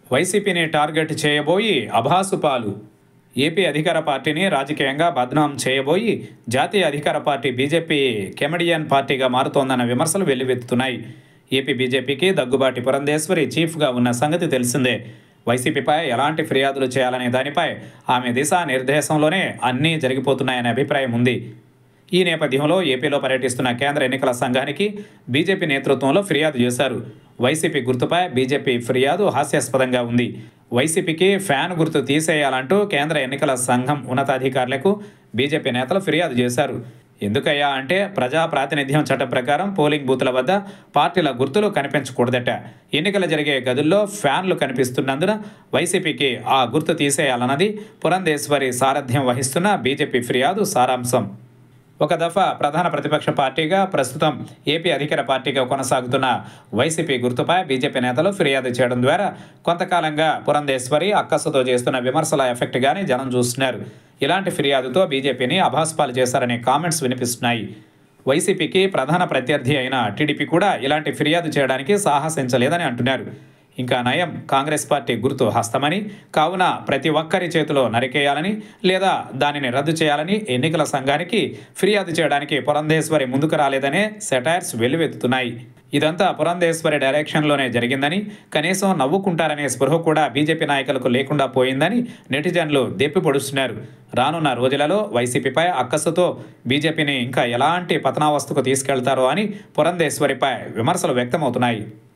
వైసీపీని target చేయబోయి అభాసుపాలు. AP అధికార పార్టీని రాజకీయంగా బద్నాం చేయబోయి జాతీయ అధికార పార్టీ బీజేపీ కెమెడియన్ పార్టీగా మారుతోందన్న విమర్శలు వెల్లువెత్తుతున్నాయి. ఏపీ బీజేపీకి దగ్గుబాటి పురంధేశ్వరి చీఫ్గా ఉన్న సంగతి తెలిసిందే. వైసీపీపై ఎలాంటి ఫిర్యాదులు చేయాలనే దానిపై ఆమె దిశానిర్దేశంలోనే అన్నీ జరిగిపోతున్నాయనే అభిప్రాయం ఉంది. ఈ నేపథ్యంలో ఏపీలో పర్యటిస్తున్న కేంద్ర ఎన్నికల సంఘానికి బీజేపీ నేతృత్వంలో ఫిర్యాదు చేశారు. వైసీపీ గుర్తుపై బీజేపీ ఫిర్యాదు హాస్యాస్పదంగా ఉంది. వైసీపీకి ఫ్యాన్ గుర్తు తీసేయాలంటూ కేంద్ర ఎన్నికల సంఘం ఉన్నతాధికారులకు బీజేపీ నేతలు ఫిర్యాదు చేశారు. ఎందుకయ్యా అంటే ప్రజా ప్రాతినిధ్యం చట్టం ప్రకారం పోలింగ్ బూతుల వద్ద పార్టీల గుర్తులు కనిపించకూడదట. ఎన్నికలు జరిగే గదుల్లో ఫ్యాన్లు కనిపిస్తున్నందున వైసీపీకి ఆ గుర్తు తీసేయాలన్నది పురంధేశ్వరి సారథ్యం వహిస్తున్న బీజేపీ ఫిర్యాదు సారాంశం. ఒక దఫా ప్రధాన ప్రతిపక్ష పార్టీగా ప్రస్తుతం ఏపీ అధికార పార్టీగా కొనసాగుతున్న వైసీపీ గుర్తుపై బీజేపీ నేతలు ఫిర్యాదు చేయడం ద్వారా కొంతకాలంగా పురంధేశ్వరి అక్కసుతో చేస్తున్న విమర్శల ఎఫెక్ట్గానే జనం చూస్తున్నారు. ఇలాంటి ఫిర్యాదుతో బీజేపీని అభాస్పాలు చేశారనే కామెంట్స్ వినిపిస్తున్నాయి. వైసీపీకి ప్రధాన ప్రత్యర్థి అయిన టీడీపీ కూడా ఇలాంటి ఫిర్యాదు చేయడానికి సాహసించలేదని అంటున్నారు. ఇంకా నయం, కాంగ్రెస్ పార్టీ గుర్తు హస్తమని, కావున ప్రతి ఒక్కరి చేతిలో నరికేయాలని లేదా దానిని రద్దు చేయాలని ఎన్నికల సంఘానికి ఫిర్యాదు చేయడానికి పురంధేశ్వరి ముందుకు రాలేదనే సెటైర్స్ వెల్లువెత్తుతున్నాయి. ఇదంతా పురంధేశ్వరి డైరెక్షన్లోనే జరిగిందని, కనీసం నవ్వుకుంటారనే స్పృహ కూడా బీజేపీ నాయకులకు లేకుండా పోయిందని నెటిజన్లు దెప్పి పొడుస్తున్నారు. రానున్న రోజులలో వైసీపీపై అక్కసుతో బీజేపీని ఇంకా ఎలాంటి పతనావస్థకు తీసుకెళ్తారో అని పురంధేశ్వరిపై విమర్శలు వ్యక్తమవుతున్నాయి.